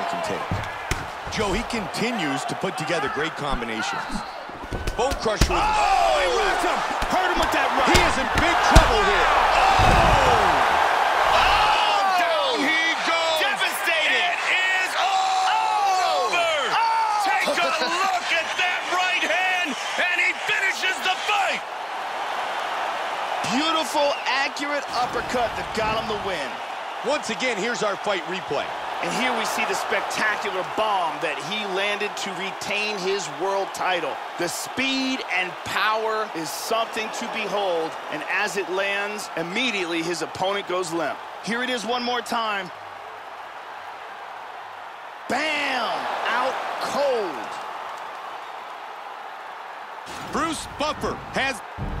can take. Joe, he continues to put together great combinations. Bone crusher with... Oh, he rocked him! Hurt him with that right. He is in big trouble here. Down he goes! Devastated! It is over! Take a look at that right hand, and he finishes the fight! Beautiful, accurate uppercut that got him the win. Once again, here's our fight replay. And here we see the spectacular bomb that he landed to retain his world title. The speed and power is something to behold, and as it lands, immediately his opponent goes limp. Here it is one more time. Bam! Out cold. Bruce Buffer has...